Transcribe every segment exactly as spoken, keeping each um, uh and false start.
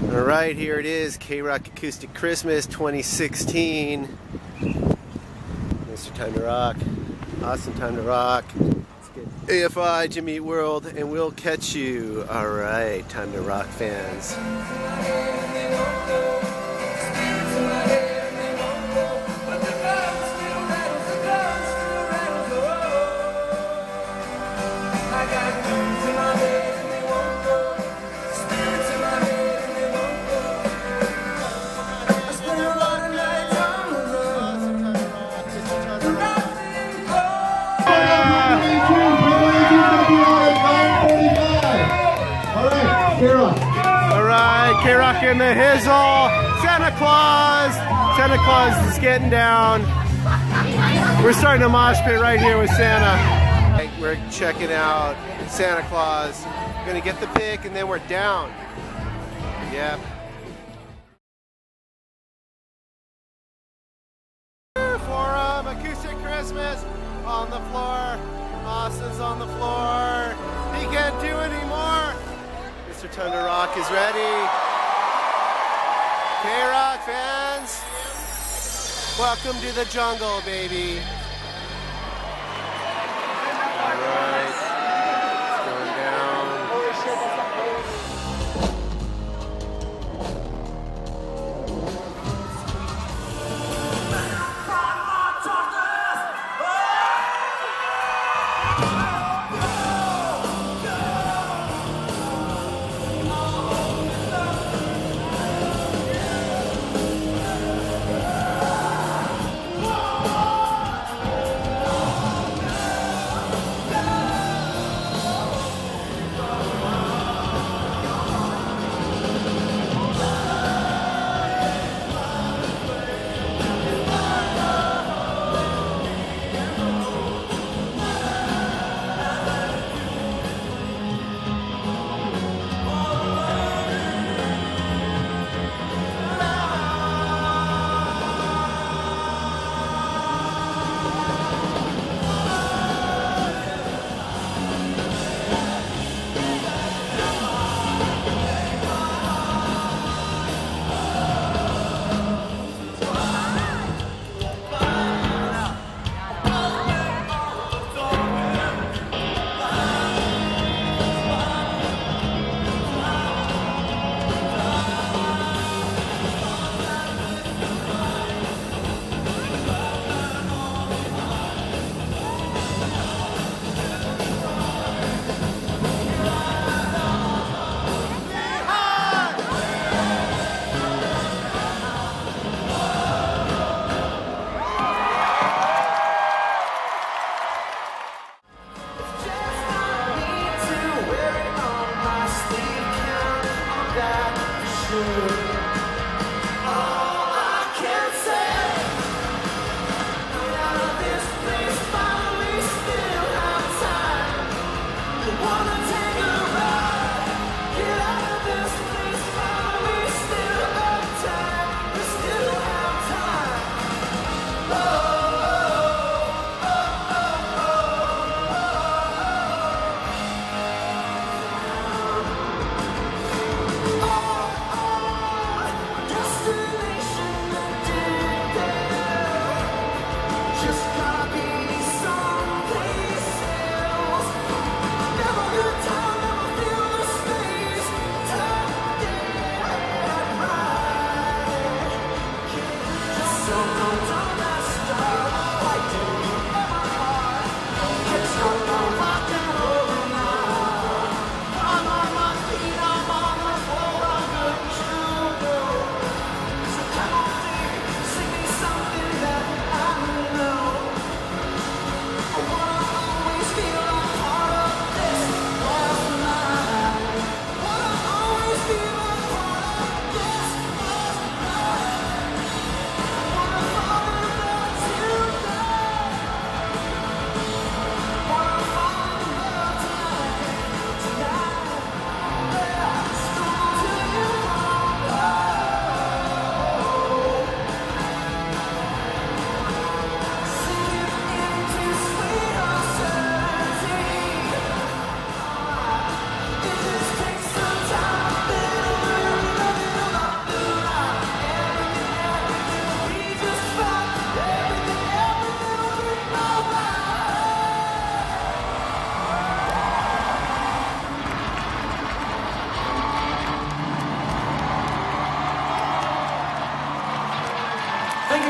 All right, here it is, K R O Q Acoustic Christmas twenty sixteen. Mister Time to Rock, awesome time to rock. Let's get A F I, Jimmy Eat World, and we'll catch you. All right, time to rock fans. Alright, K R O Q in the hizzle. Santa Claus! Santa Claus is getting down. We're starting a mosh pit right here with Santa. We're checking out Santa Claus. We're gonna get the pick and then we're down. Yep. For um, Acoustic Christmas on the floor. Austin's on the floor. He can't do anymore. Mister Time to Rock is ready. K R O Q fans, welcome to the jungle, baby. All right, it's going down.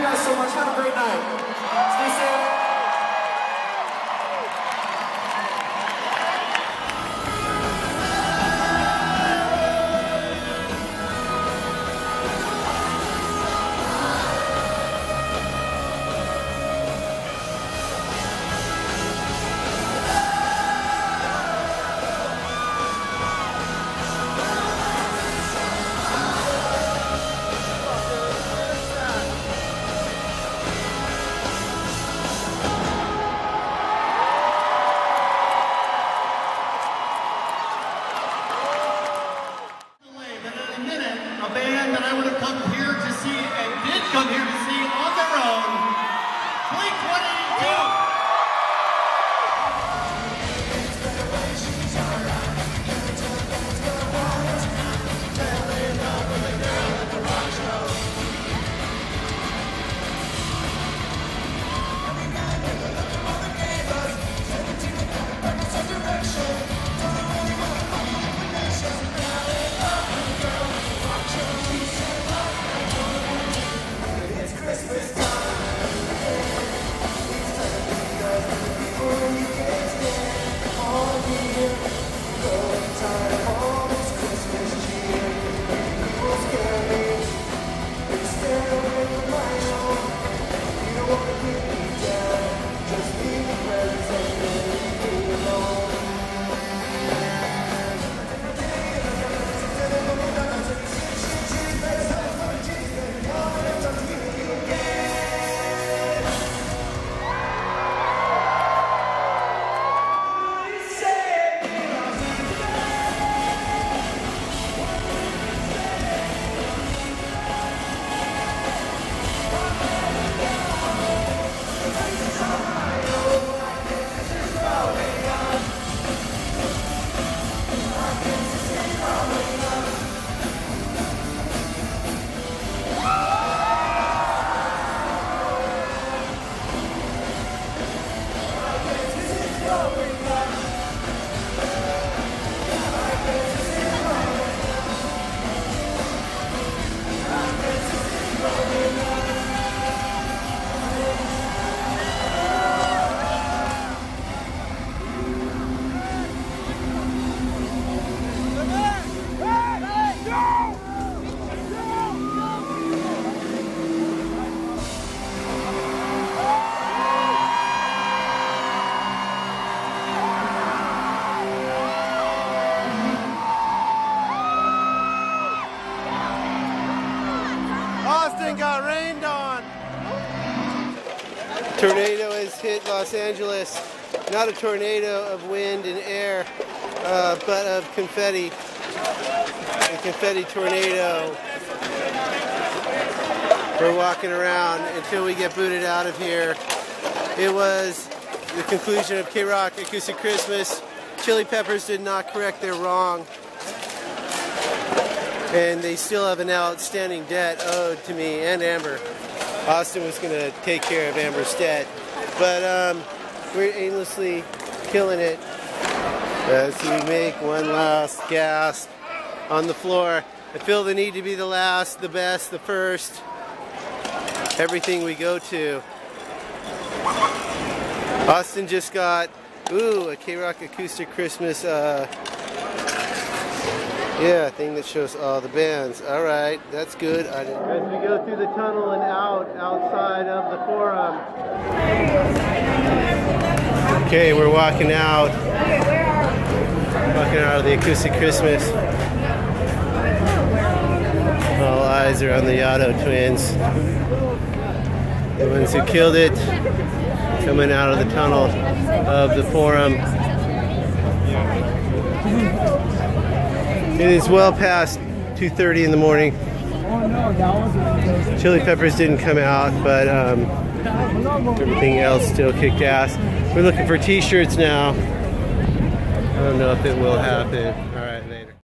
guys so much. Have a great night. Stay safe. Got rained on. Tornado has hit Los Angeles. Not a tornado of wind and air, uh, but of confetti. A confetti tornado. We're walking around until we get booted out of here. It was the conclusion of K R O Q Acoustic Christmas. Chili Peppers did not correct their wrong. And they still have an outstanding debt owed to me and Amber. Austin was going to take care of Amber's debt. But um, we're aimlessly killing it as we make one last gasp on the floor. I feel the need to be the last, the best, the first. Everything we go to. Austin just got, ooh, a K R O Q Acoustic Christmas uh, yeah, thing that shows all the bands. All right, that's good. I didn't... As we go through the tunnel and out, outside of the forum. Okay, we're walking out. Walking out of the Acoustic Christmas. All eyes are on the Yotto twins. The ones who killed it. Coming out of the tunnel of the forum. It is well past two thirty in the morning. Chili Peppers didn't come out, but um, everything else still kicked ass. We're looking for t-shirts now. I don't know if it will happen.